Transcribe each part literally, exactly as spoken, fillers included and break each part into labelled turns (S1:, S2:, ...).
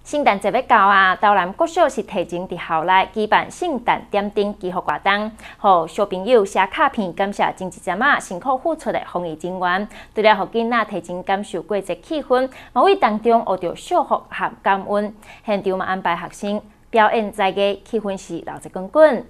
S1: 圣诞节要到啊，台南国小是提前伫校内举办圣诞点灯祈福活动，互小朋友写卡片感谢前一阵啊辛苦付出的防疫人员，除了互囡仔提前感受过节气氛，嘛为当中学着祝福和感恩。现场嘛安排学生表演在地，气氛是闹热滚滚。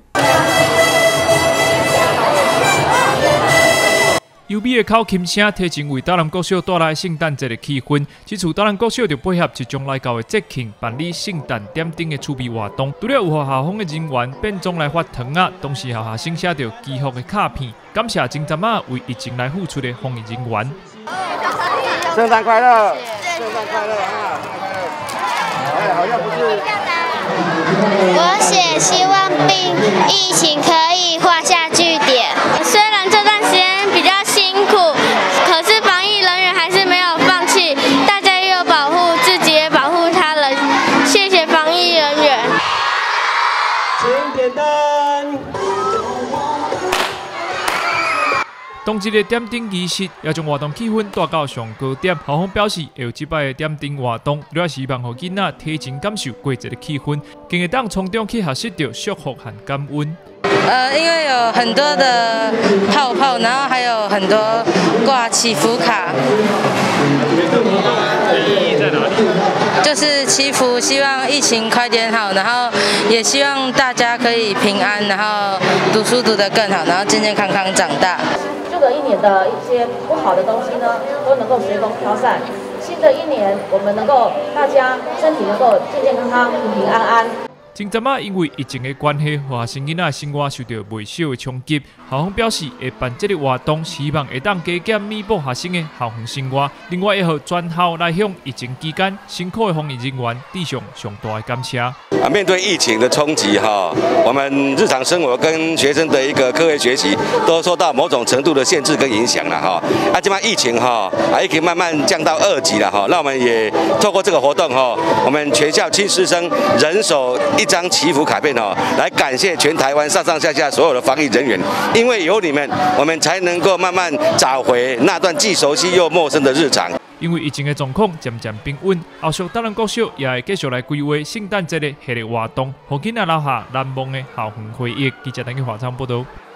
S2: 优美的口琴声，提前为台南国小带来圣诞节的气氛。这次台南国小就配合即将来到的节庆，办理圣诞点灯的趣味活动。除了有互校方的人员变装来发糖啊，同时互学生写着祈福的卡片，感谢前阵啊为疫情来付出的防疫人员。
S3: 圣诞快乐！圣诞快乐啊！哎，好像不是。
S4: 我写希望病疫情可以画下句点。虽然这段时间比较辛苦，可是防疫人员还是没有放弃，大家也有保护自己，也保护他人。谢谢防疫人员。
S3: 请点灯。
S2: 当日的点灯仪式也将活动气氛带到上高点。校方表示，会有这摆的点灯活动，主要是希望让囡仔提前感受过节的气氛，更会当从中去学习到祝福和感恩。
S5: 呃，因为有很多的泡泡，然后还有很多挂祈福卡。
S2: 意义在哪里？
S5: 就是祈福，希望疫情快点好，然后也希望大家可以平安，然后读书读得更好，然后健健康康长大。
S6: 旧的一年的一些不好的东西呢，都能够随风飘散。新的一年，我们能够大家身体能够健健康康、平平安安。
S2: 前阵啊，因为疫情的关系，学生囡仔生活受到未小的冲击。校方表示，会办这个活动，希望会当加减弥补学生的校园生活。另外，也和全校来向疫情期间辛苦的防疫人员致上上大的感谢。
S3: 啊，面对疫情的冲击哈，我们日常生活跟学生的一个课业学习都受到某种程度的限制跟影响了哈。啊，这嘛疫情哈，啊，也可以慢慢降到二级了哈。那我们也透过这个活动哈，我们全校亲师生人手一张祈福卡片哦，来感谢全台湾上上下下所有的防疫人员，因为有你们，我们才能够慢慢找回那段既熟悉又陌生的日常。
S2: 因为疫情的状况渐渐平稳，后续台南国小也会继续来规划圣诞节的系列活动，让囡仔留下难忘的校园回忆。记者陈去华昌报道。